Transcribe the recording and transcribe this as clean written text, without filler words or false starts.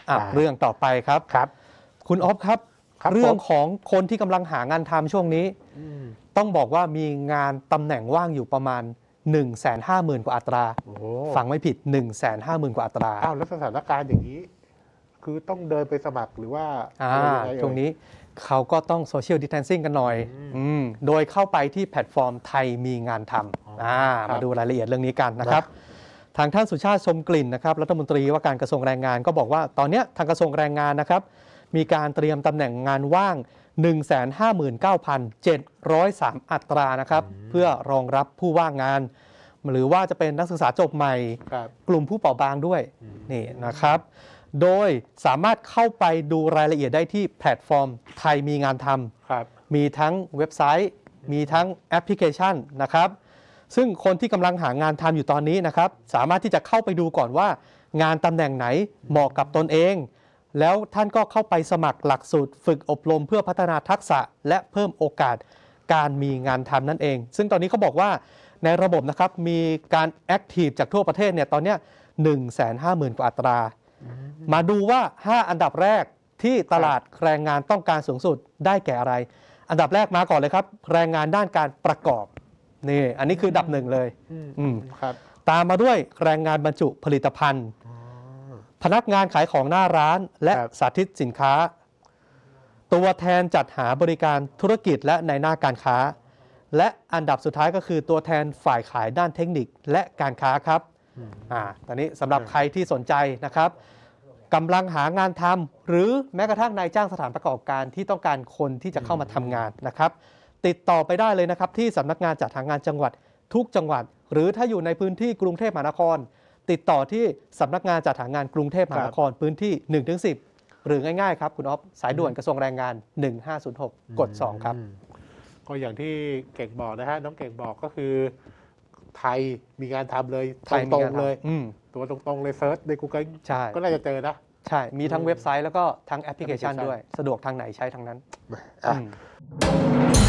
เรื่องต่อไปครับคุณอ๊อฟครับเรื่องของคนที่กำลังหางานทำช่วงนี้ต้องบอกว่ามีงานตำแหน่งว่างอยู่ประมาณ 150,000 กว่าอัตราฟังไม่ผิด 150,000 กว่าอัตราแล้วสถานการณ์อย่างนี้คือต้องเดินไปสมัครหรือว่าช่วงนี้เขาก็ต้องโซเชียลดิสแทนซิ่งกันหน่อยโดยเข้าไปที่แพลตฟอร์มไทยมีงานทำมาดูรายละเอียดเรื่องนี้กันนะครับทางท่านสุชาติชมกลิ่นนะครับรัฐมนตรีว่าการกระทรวงแรงงานก็บอกว่าตอนนี้ทางกระทรวงแรงงานนะครับมีการเตรียมตำแหน่งงานว่าง 159,703 อัตรานะครับเพื่อรองรับผู้ว่างงานหรือว่าจะเป็นนักศึกษาจบใหม่กลุ่มผู้เปราะบางด้วยนี่นะครับโดยสามารถเข้าไปดูรายละเอียดได้ที่แพลตฟอร์มไทยมีงานทำมีทั้งเว็บไซต์มีทั้งแอปพลิเคชันนะครับซึ่งคนที่กำลังหางานทำอยู่ตอนนี้นะครับสามารถที่จะเข้าไปดูก่อนว่างานตำแหน่งไหนเหมาะกับตนเองแล้วท่านก็เข้าไปสมัครหลักสูตรฝึกอบรมเพื่อพัฒนาทักษะและเพิ่มโอกาสการมีงานทำนั่นเองซึ่งตอนนี้เขาบอกว่าในระบบนะครับมีการแอคทีฟจากทั่วประเทศเนี่ยตอนนี้ 150,000 กว่าอัตรามาดูว่า5อันดับแรกที่ตลาดแรงงานต้องการสูงสุดได้แก่อะไรอันดับแรกมาก่อนเลยครับแรงงานด้านการประกอบนี่อันนี้คืออันดับหนึ่งเลยตามมาด้วยแรงงานบรรจุผลิตภัณฑ์พนักงานขายของหน้าร้านและสาธิตสินค้าตัวแทนจัดหาบริการธุรกิจและในหน้าการค้าและอันดับสุดท้ายก็คือตัวแทนฝ่ายขายด้านเทคนิคและการค้าครับตอนนี้สำหรับใครที่สนใจนะครับกำลังหางานทำหรือแม้กระทั่งนายจ้างสถานประกอบการที่ต้องการคนที่จะเข้ามาทำงานนะครับติดต่อไปได้เลยนะครับที่สำนักงานจัดหางานจังหวัดทุกจังหวัดหรือถ้าอยู่ในพื้นที่กรุงเทพมหานครติดต่อที่สำนักงานจัดหางานกรุงเทพมหานครพื้นที่ 1-10 หรือง่ายๆครับคุณอ๊อฟสายด่วนกระทรวงแรงงาน1506กด2ครับก็อย่างที่เก่งบอกนะฮะน้องเก่งบอกก็คือไทยมีงานทำเลยตรงๆเลยตัวตรงๆเลยเซิร์ชใน Google ก็น่าจะเจอนะใช่มีทั้งเว็บไซต์แล้วก็ทั้งแอปพลิเคชันด้วยสะดวกทางไหนใช้ทางนั้น